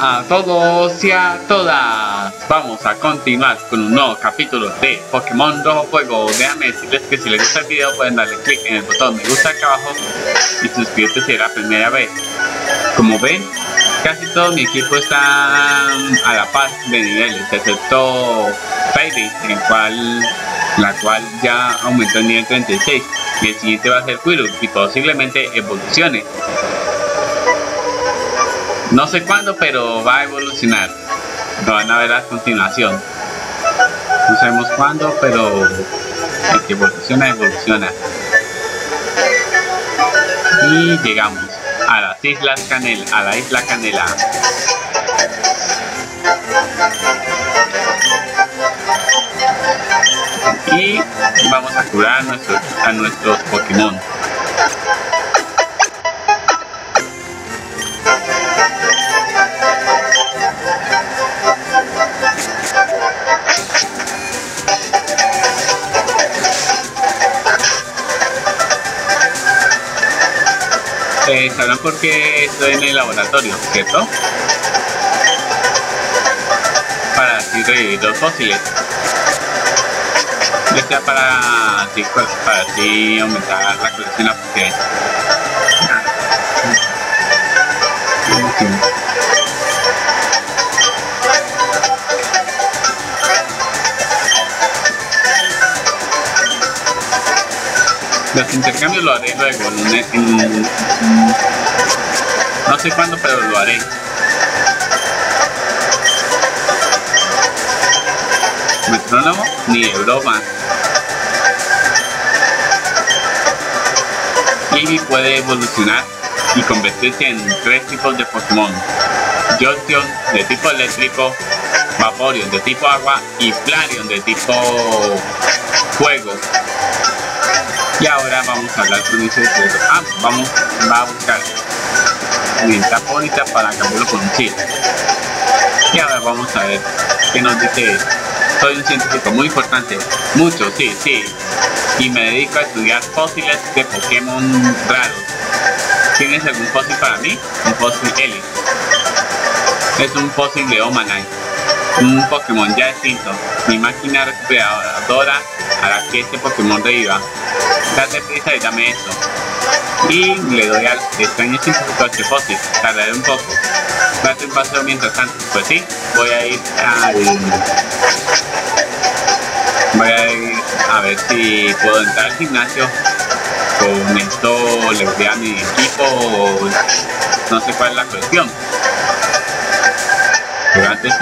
a todos y a todas. Vamos a continuar con un nuevo capítulo de Pokémon Rojo Fuego. Déjame decirles que si les gusta el video pueden darle click en el botón me gusta acá abajo y suscribirte si es la primera vez. Como ven, casi todo mi equipo está a la par de niveles, excepto Fairy, la cual ya aumentó el nivel 36. Y el siguiente va a ser Quirrell y posiblemente evolucione. No sé cuándo, pero va a evolucionar. Lo van a ver a continuación. No sabemos cuándo, pero el que evoluciona, evoluciona. Y llegamos a las Islas Canela, a la Isla Canela. Y vamos a curar a nuestros Pokémon. ¿Sabrán por qué estoy en el laboratorio, cierto? Para así revivir los fósiles. Ya sea para así aumentar la colección, porque los intercambios lo haré luego, no sé cuándo, pero lo haré. Metrónomo, ni de broma. Eevee puede evolucionar y convertirse en 3 tipos de Pokémon: Jolteon de tipo eléctrico, Vaporeon de tipo agua y Flareon de tipo fuego. Y ahora vamos a hablar con ese juego. Va a buscar bonita para cambiarlo con un chip. Y ahora vamos a ver qué nos dice. Soy un científico muy importante, mucho, sí, y me dedico a estudiar fósiles de Pokémon raros. ¿Tienes algún fósil para mí? Un fósil Elite. Es un fósil de Omanite, un Pokémon ya extinto. Mi máquina recuperadora hará que este Pokémon reviva. Date prisa y dame esto. Y le doy al extraño científico este fósil. Tardaré un poco. Date un paseo mientras tanto. Pues sí, voy a ir a ver si puedo entrar al gimnasio. Con esto le voy a mi equipo o no sé cuál es la cuestión. Pero antes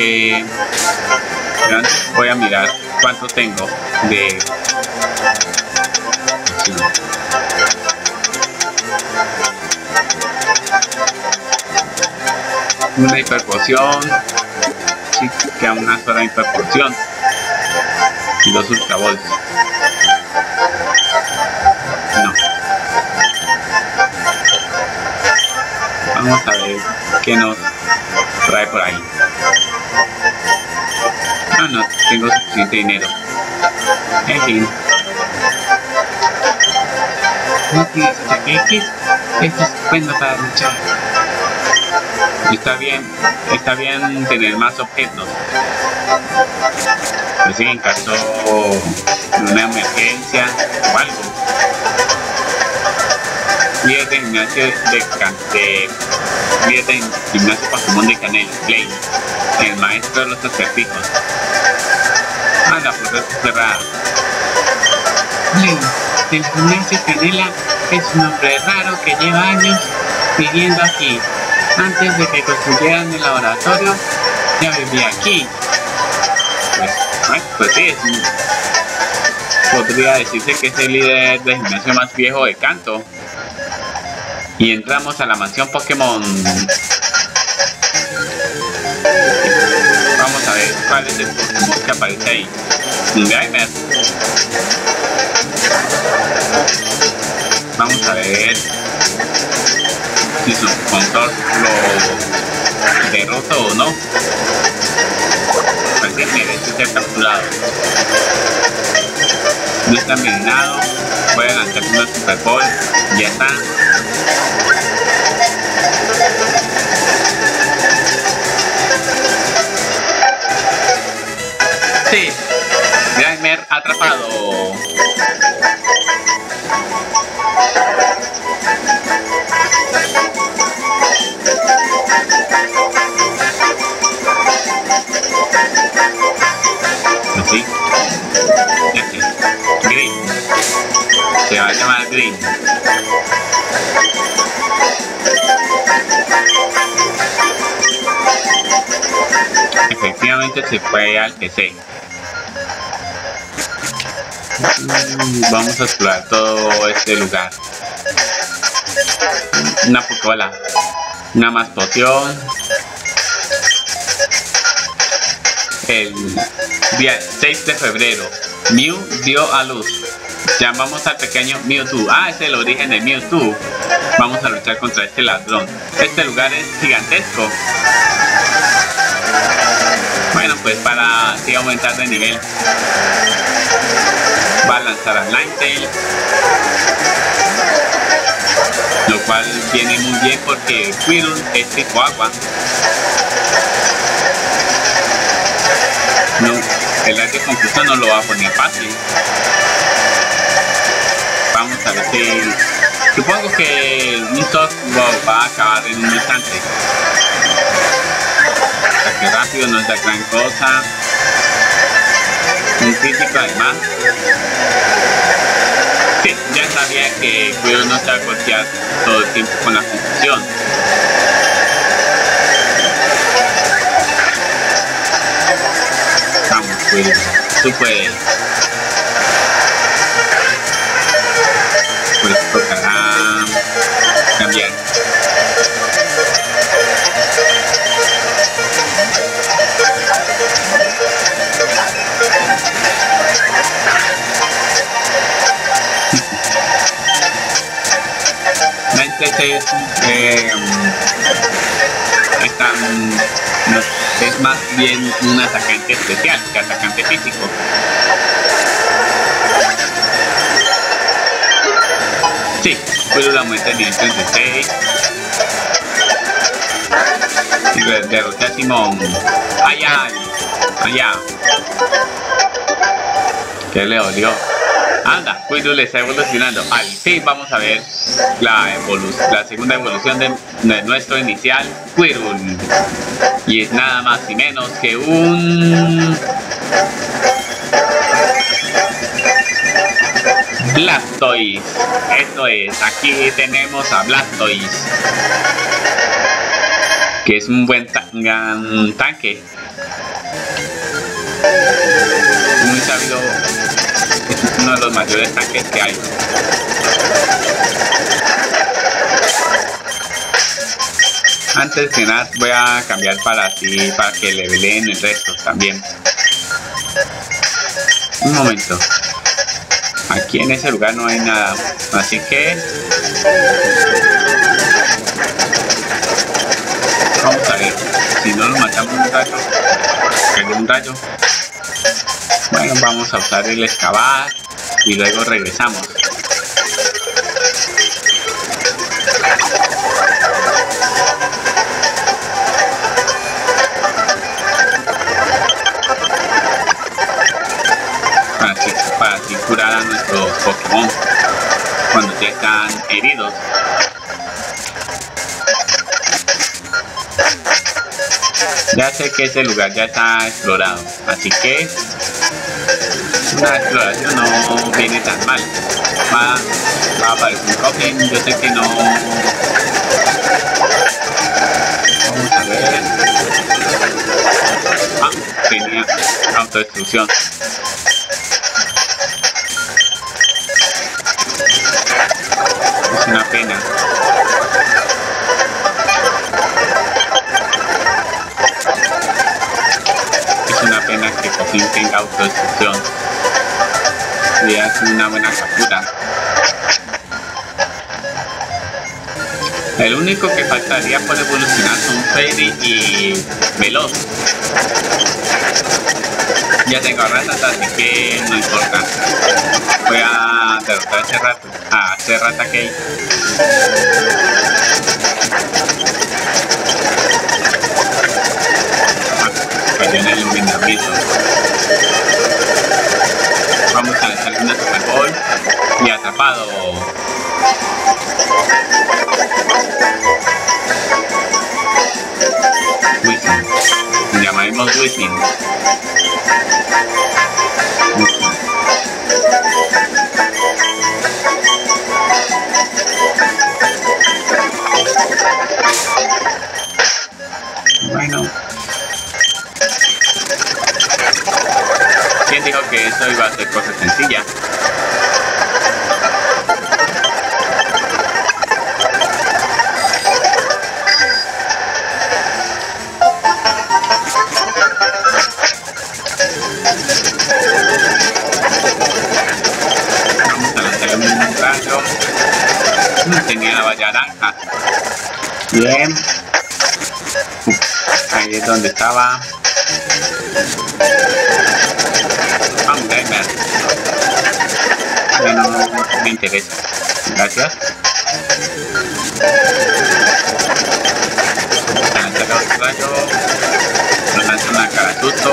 voy a mirar cuánto tengo de... Una hiperpoción. Sí, queda una sola hiperpoción. Y 2 ultra balls. No. Vamos a ver qué nos trae por ahí. No tengo suficiente dinero. En fin. No tienes ataques. Esto es estupendo para luchar. Está bien tener más objetos. Pues sí, en caso de una emergencia o algo. Líder de gimnasio Pokémon de Canela, Blaine, el maestro de los acertijos. La puerta está cerrada. Blaine, del gimnasio Canela, es un hombre raro que lleva años viviendo aquí. Antes de que construyeran el laboratorio, ya vivía aquí. Pues sí, podría decirse que es el líder del gimnasio más viejo de Kanto. Y entramos a la mansión Pokémon. Vamos a ver cuál es el Pokémon que aparece ahí. Un Grimer. Vamos a ver si su sponsor lo derrota o no. Parece que merece ser capturado. No está envenenado. Voy a lanzar una Super Ball. Ya está. Sí, Grimer atrapado. Así. Green. Se va a llamar Green. Efectivamente se fue al PC. Vamos a explorar todo este lugar. Una Pokébola. Una más poción. El día 6 de febrero, Mew dio a luz. Llamamos al pequeño Mewtwo. Ah, es el origen de Mewtwo. Vamos a luchar contra este ladrón. Este lugar es gigantesco. Bueno, pues para así aumentar de nivel, va a lanzar a Ninetale, lo cual viene muy bien porque Quirrell es tipo agua. No, el arte de confusión no lo va a poner fácil. Vamos a ver si... Supongo que un softball va a acabar en un instante. Ataque rápido no es la gran cosa. Un crítico además. Sí, ya sabía que Quirrell no se va a golpear todo el tiempo con la confusión. Vamos, Quirrell, tú puedes. Pues tocará cambiar. Es más bien un atacante especial que atacante físico. Sí, Quirrell aumenta el nivel 36. Y derroté a Simón. Allá, allá. ¿Qué le dolió? Anda, Quirrell está evolucionando. Al fin vamos a ver la segunda evolución de nuestro inicial Quirrell. Y es nada más y menos que un... Blastoise. Esto es, aquí tenemos a Blastoise, que es un buen tanque. Muy sabido. Es uno de los mayores tanques que hay. Antes que nada voy a cambiar para que leveleen el resto también. Un momento. Aquí en ese lugar no hay nada. Así que vamos a ver. Si no nos matamos un rayo. Cayó un rayo. Bueno, vamos a usar el excavar y luego regresamos. Para así curar a nuestros Pokémon cuando ya están heridos. Ya sé que ese lugar ya está explorado, así que una exploración no viene tan mal. Va a aparecer un Koffing, yo sé que no. Vamos a ver. Ah, tenía autodestrucción. Es una pena. Es una pena que Koffing tenga autodestrucción. Sería una buena captura. El único que faltaría por evolucionar son Fairy y Veloz. Ya tengo a Rattata, así que no importa. Voy a derrotar a ese Rattata. funciona el iluminamiento. Vamos a lanzarle una Super Bowl y atrapado. Whistling. Llamaremos Whistling. Bueno. ¿Quién dijo que eso iba a ser cosa sencilla? Vamos a lanzarle un rayo. Tenía la valla naranja. Bien. Ahí es donde estaba. Vamos a ver. No me interesa. Gracias. Vamos a lanzar otro rayo. Nos lanza una cara susto.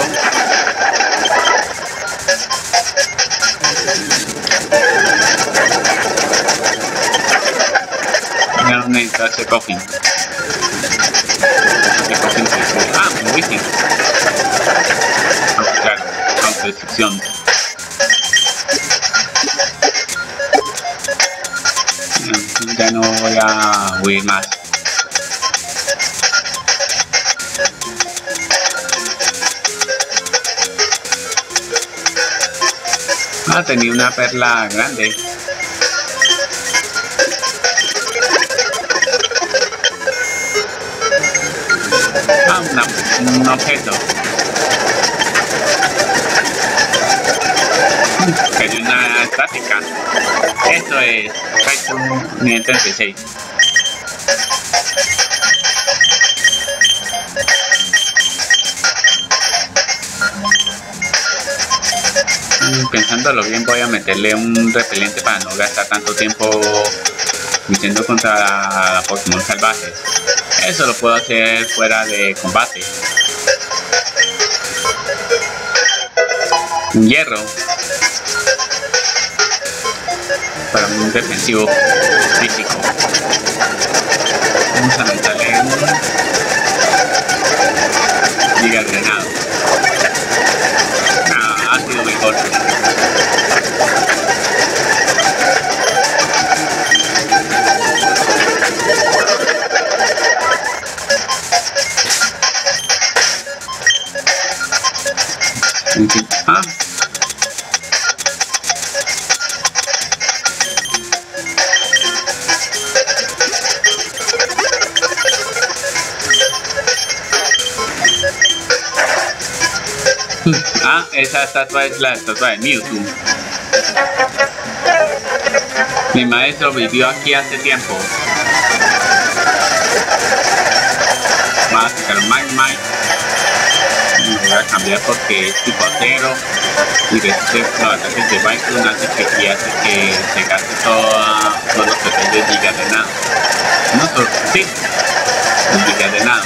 No necesito hacer coffin. Ah, un whisky. Claro, autodestrucción. Ya no voy a huir más. Ah, tenía una perla grande. Ah, un objeto. Pero una estática. Eso es Python nivel 36. Pensándolo bien, voy a meterle un repelente para no gastar tanto tiempo luchando contra Pokémon salvajes. Eso lo puedo hacer fuera de combate. Un hierro para un defensivo físico. Vamos a lanzarle un giga granado. Ha sido mejor. Ah. Ah, esa estatua es la estatua de Mewtwo. Mi maestro vivió aquí hace tiempo. Vamos a sacar un Magmite. Voy a cambiar porque es tipo acero y resiste los ataques de Bison, hace que se gaste todos los peces de giga de nado. No solo, sí, los giga de nado.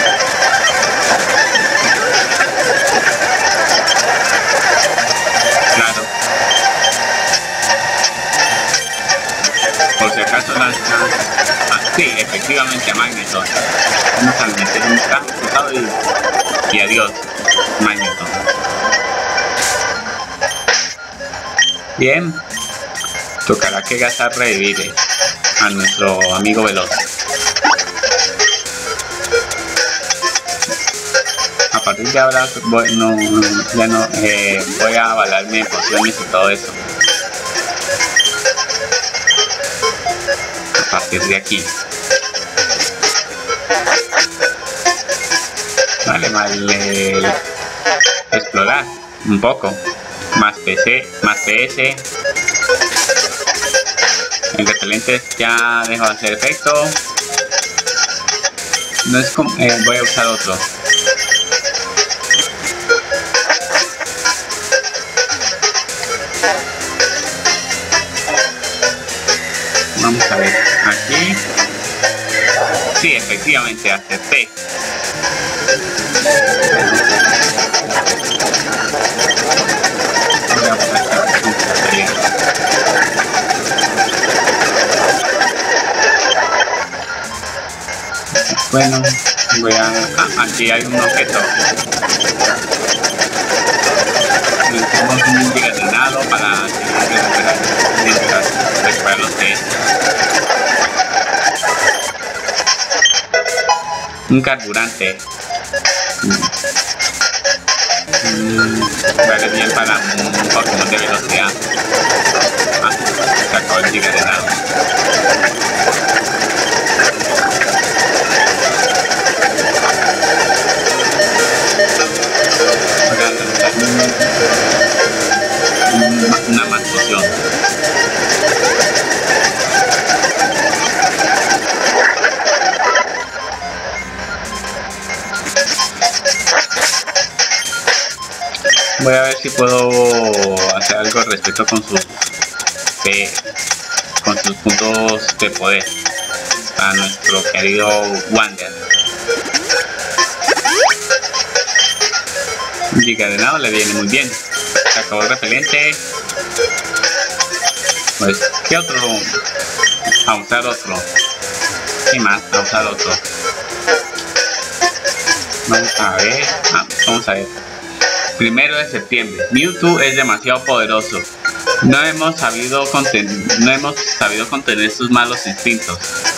Claro. Por si acaso lanza. Ah, sí, efectivamente a Magneton. Vamos a meter un traje cruzado y adiós, Magneton. Bien. Tocará que gastar revivir a nuestro amigo veloz. A partir de ahora voy a avalarme en pociones y todo eso. A partir de aquí. Vale, explorar un poco. Más PC, más PS. El repelente ya dejó de hacer efecto. No es como, voy a usar otro. Vamos a ver aquí. Sí, efectivamente acerté. Bueno, voy a... aquí hay un objeto. Necesitamos un gigatrenado para recuperar mientras recupera los que es. Un carburante. Vale bien para un Pokémon de velocidad. Se acabó el gigatrenado. Una más poción. Voy a ver si puedo hacer algo al respecto con sus puntos de poder a nuestro querido Wander. Un gigatrenado le viene muy bien. Se acabó el repelente. Pues, ¿qué otro? A usar otro. ¿Qué más? A usar otro. Vamos a ver. Vamos a ver. 1 de septiembre. Mewtwo es demasiado poderoso. No hemos sabido contener sus malos instintos.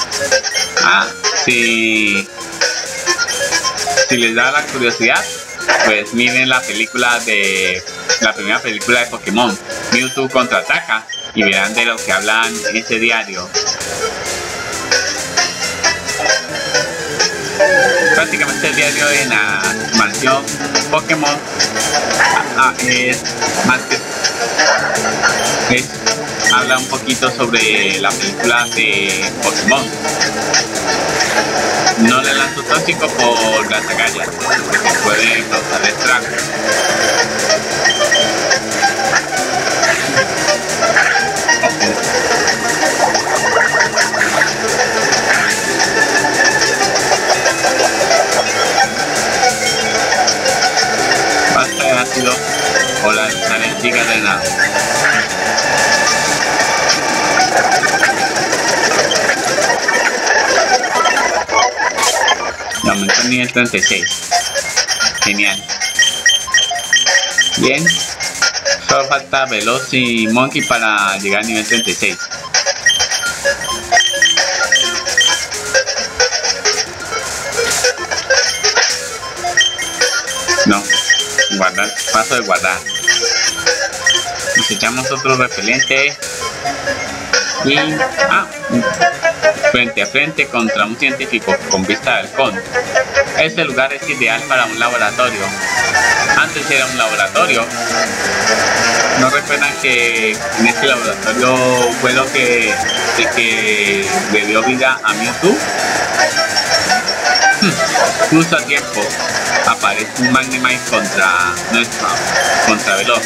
Si les da la curiosidad, pues miren la primera película de Pokémon, Mewtwo contraataca, y verán de lo que hablan en ese diario. Prácticamente el diario en la mansión Pokémon es más que habla un poquito sobre la película de Pokémon. No le lanzo tóxico por las agallas, porque puede causar estragos. Basta de ácido o lanzar el gigatrenado. Y aumentó el nivel 36. Genial. Bien. Solo falta Veloz y Monkey para llegar al nivel 36. No. Guardar. Paso de guardar. Nos echamos otro repelente. Y... frente a frente contra un científico con vista de halcón. Este lugar es ideal para un laboratorio. Antes era un laboratorio. ¿No recuerdan que en este laboratorio fue lo que le dio vida a Mewtwo? Justo a tiempo aparece un Magnemite contra Veloz.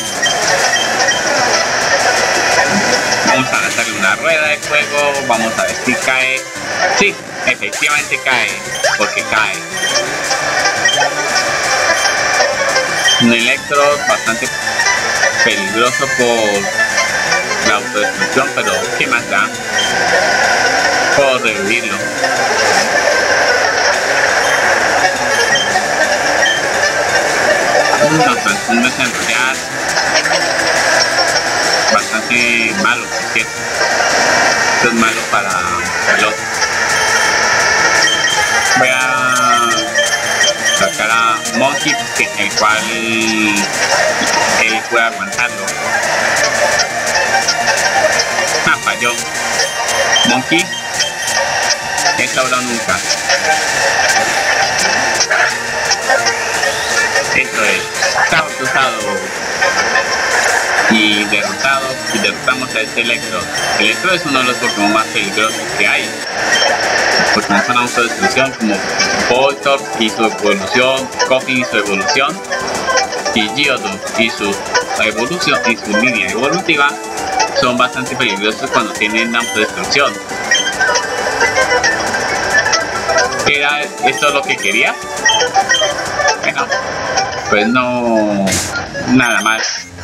Vamos a lanzarle una rueda de fuego, vamos a ver si cae. Sí, efectivamente cae, porque cae. Un Electro bastante peligroso por la autodestrucción, pero ¿qué más da? Puedo revivirlo. Nos transforma en enrollar. Bastante malo, por cierto. Esto es malo para Veloz. Voy a sacar a Monkey, el cual él puede aguantarlo. Falló. Monkey, es ahora o nunca. Esto es, estaba cruzado y derrotamos a este Electro. Electro es uno de los Pokémon más peligrosos que hay, porque no son autodestrucción, como Voltorb y su evolución, Koffing y su evolución, y Geodude y su evolución y su línea evolutiva son bastante peligrosos cuando tienen autodestrucción. ¿Era esto lo que quería? Bueno, pues no, nada más.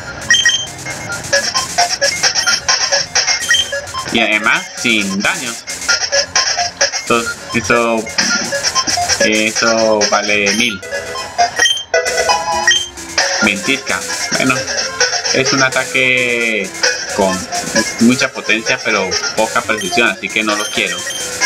Y además sin daños. Entonces, eso vale 1000. Ventisca. Bueno, es un ataque con mucha potencia pero poca precisión, así que no lo quiero.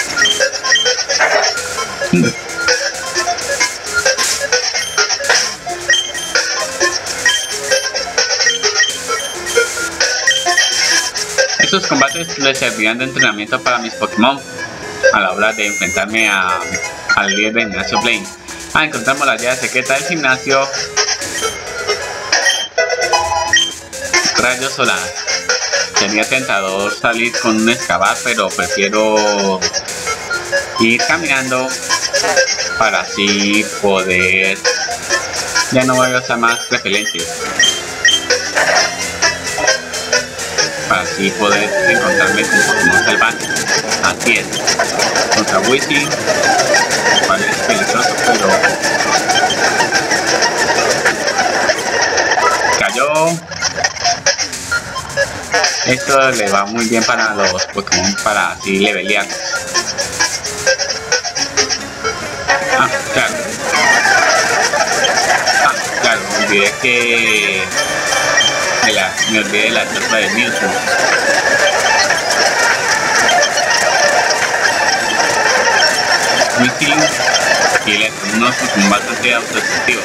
Estos combates les servirán de entrenamiento para mis Pokémon a la hora de enfrentarme al líder del gimnasio Blaine. Encontramos la llave secreta del gimnasio. Rayo solar. Sería tentador salir con un excavar, pero prefiero ir caminando para así poder. Ya no voy a usar más repelentes. Para así poder encontrarme con Pokémon salvajes. Así es. Contra Wisi, cual es peligroso, pero cayó. Esto le va muy bien para los Pokémon para así levelearlos. Claro. Claro, me olvidé que me olvidé de la tropa de Mewtwo. Wisi y unos son bastante autodestructivos.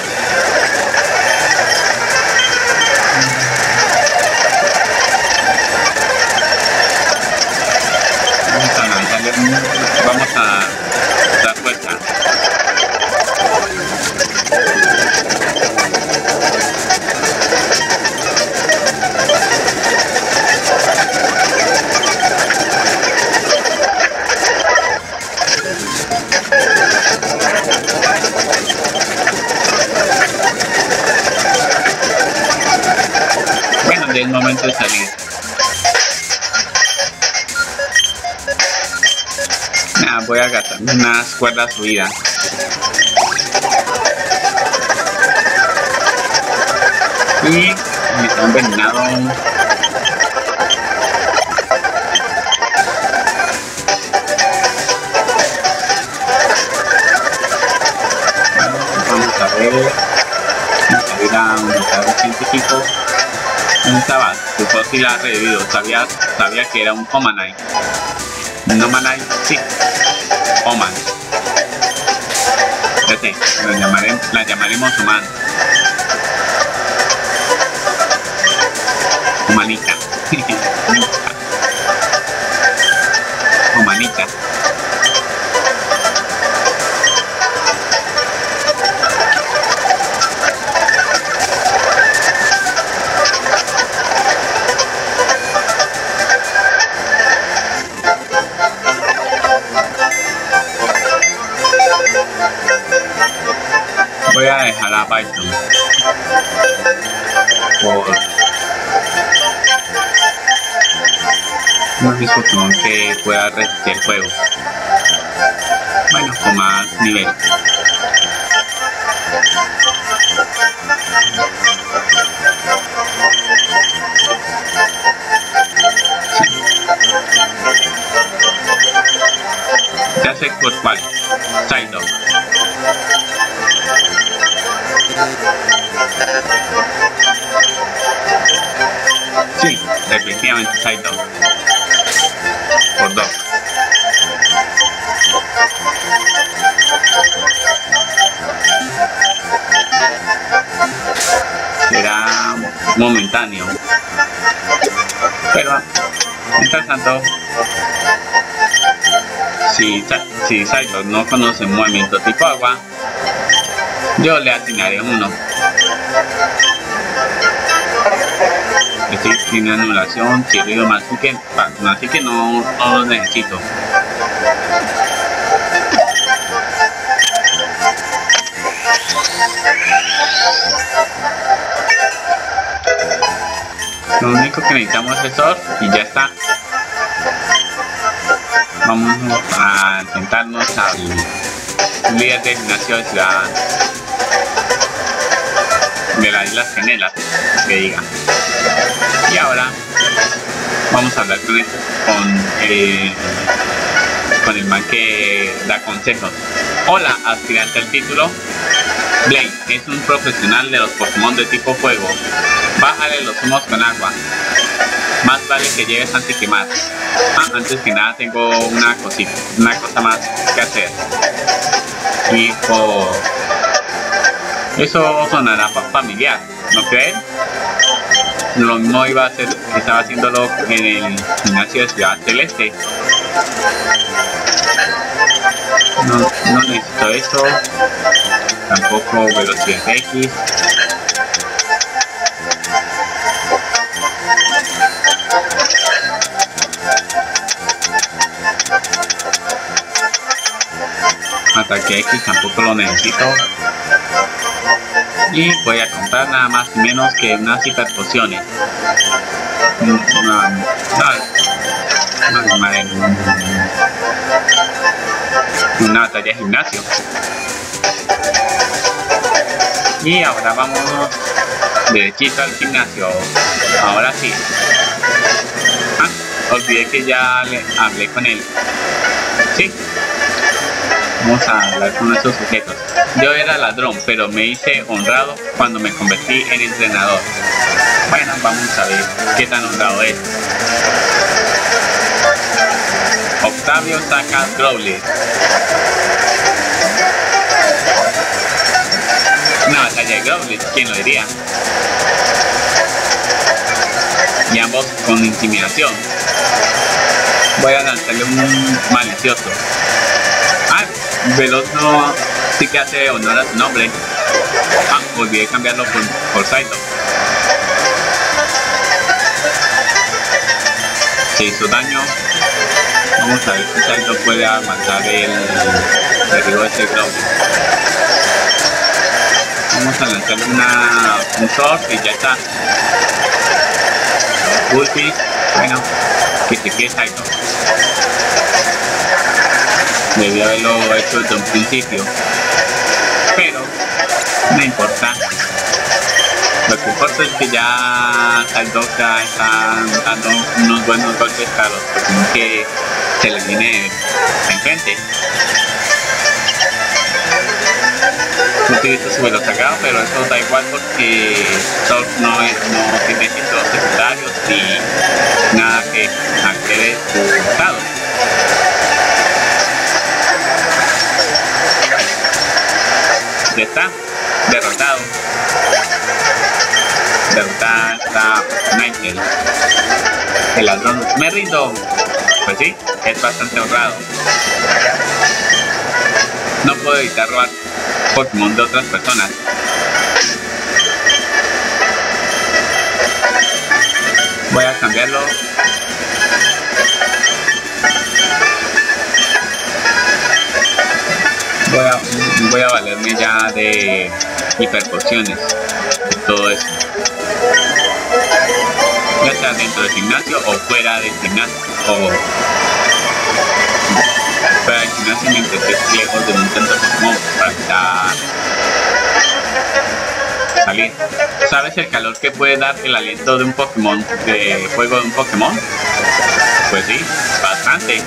Vamos a dar vuelta. Bueno, ya es momento de salir. Voy a gastar unas cuerdas subidas. Y me está envenenado. Vamos a ver. Vamos a ir a un lugar científico. ¿Dónde estaba? Tu fósil ha revivido. Sabía que era un Omanite. ¿No Manite? Sí. Oman. Ya sé, la llamaremos Oman. Omanita. Omanita. Voy a dejar a Python por unos Pokémon que pueda resistir el fuego. Bueno, con más nivel. Ya sé por cuál. Psyduck. Sí, definitivamente Psyduck. Por 2. Será momentáneo. Pero, mientras tanto, si Psyduck no conoce movimiento tipo agua, yo le asignaré uno. Este tiene anulación, chirrido, así que no lo necesito. Lo único que necesitamos es Surf y ya está. Vamos a enfrentarnos al líder del gimnasio de ciudad. de las Islas Gemelas, que diga. Y ahora vamos a hablar con el man que da consejos. Hola, aspirante al título. Blaine es un profesional de los Pokémon de tipo fuego. Bájale los humos con agua. Más vale que lleves antiquemar. Antes que nada tengo una cosa más que hacer. Hijo, eso sonará familiar, ¿no creen? Lo mismo estaba haciéndolo en el gimnasio de Ciudad Celeste. No necesito eso. Tampoco velocidad X. Ataque X tampoco lo necesito. Y voy a comprar nada más y menos que unas hiperpociones. Una batalla de gimnasio. Y ahora vamos derechito al gimnasio. Ahora sí. Olvidé que ya hablé con él. Sí. Vamos a hablar con nuestros sujetos. Yo era ladrón, pero me hice honrado cuando me convertí en entrenador. Bueno, vamos a ver qué tan honrado es. Octavio saca Growlithe. Una batalla de Growlithe, ¿quién lo diría? Y ambos con intimidación. Voy a lanzarle un malicioso. Veloz no sí que hace honor a su nombre. Olvidé cambiarlo por Psyduck. Se hizo daño. Vamos a ver si Psyduck puede aguantar el derribo de ese Growlithe. Vamos a lanzarle un short y ya está. Ulti, bueno, que se quede Psyduck. Debí haberlo hecho desde un principio, pero no importa. Lo que importa es que ya Psyduck está dando unos buenos golpes a los Pokémon que se le viene enfrente. Utilizo su velo sagrado, pero eso da igual porque Sol no tiene efectos secundarios ni nada que altere su estado. Ya está, derrotado. Derrotada está Ninetale. El ladrón, me rindo. Pues sí, es bastante honrado. No puedo evitar robar Pokémon de otras personas. Voy a cambiarlo. Voy a valerme ya de hiperpociones y todo eso. Ya sea dentro del gimnasio o fuera del gimnasio. O fuera del gimnasio mientras estés lejos de un centro Pokémon para evitar salir. ¿Sabes el calor que puede dar el aliento de un Pokémon, de fuego de un Pokémon? Pues sí, bastante.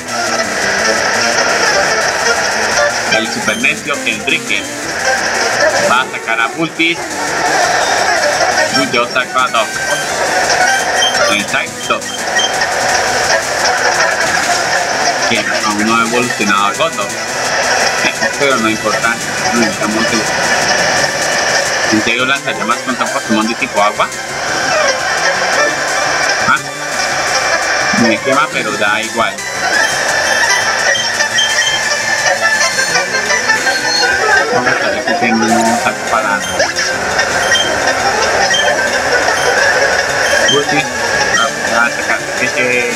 El super necio Enrique va a sacar a Vulpix y yo saco a Doc. El Psyduck, que aún no ha evolucionado a Goto, pero no importa, necesitamos ¿en serio lanzallamas contra Pokémon de tipo agua? Me quema, pero da igual. Vamos a ver si tengo un saco para Vulpix. Va a sacar ese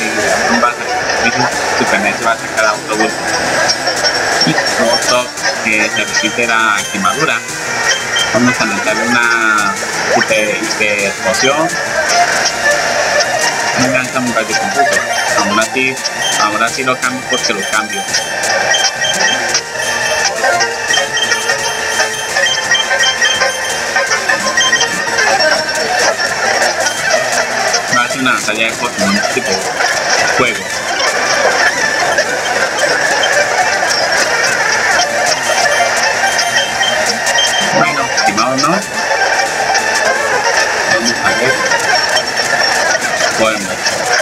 Super NES, va a sacar a otro Vulpix. Y otro que se resiste la quemadura. Vamos a lanzarle una hiper poción. Me lanza un gallo confuso. Ahora sí lo cambio porque lo cambio. una batalla de Pokémon tipo juego. Bueno, estimados, ¿no? Vamos a ver. Bueno.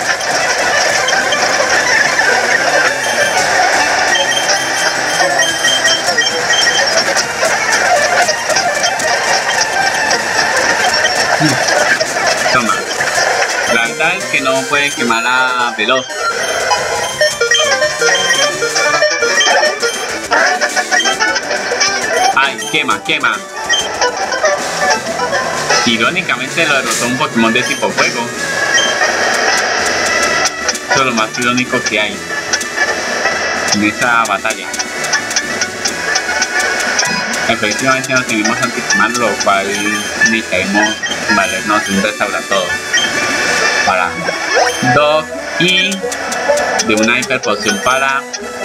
Toma. La verdad es que no puede quemar a Veloz. Ay, quema. Irónicamente lo derrotó un Pokémon de tipo fuego. Eso es lo más irónico que hay en esa batalla. Efectivamente no tenemos antiquemar, lo cual necesitaremos valernos un restaurador para Doc y de una hiperpoción para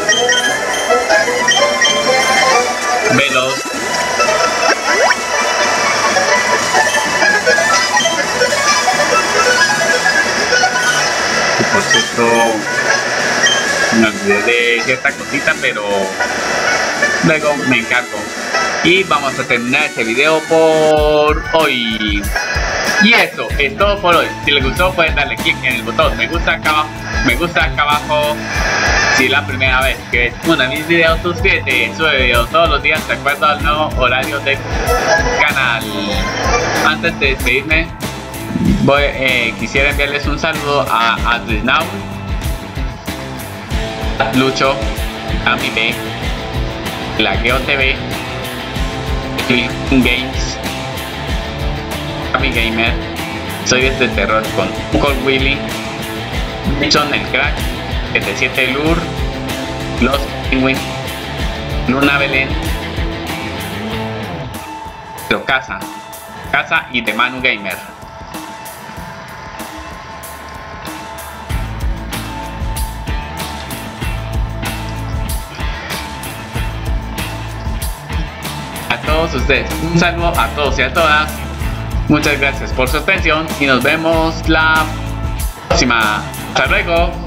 Veloz. Y por cierto me olvidé de cierta cosita, pero luego me encargo. Y vamos a terminar este video por hoy. Y eso es todo por hoy. Si les gustó pueden darle click en el botón me gusta acá abajo. Si es la primera vez que ves uno de mis videos, suscríbete. Sube videos todos los días de acuerdo al nuevo horario del canal. Antes de despedirme, quisiera enviarles un saludo a Adrisnau, Lucho, a mi B, Lagueo TV, Games, Happy Gamer, Soy desde Terror con Uncle Willy, John el Crack, 77 Lur, Los Penguin, Luna Belén, Casa y de Manu Gamer. A todos ustedes, un saludo a todos y a todas. Muchas gracias por su atención y nos vemos la próxima. Hasta luego.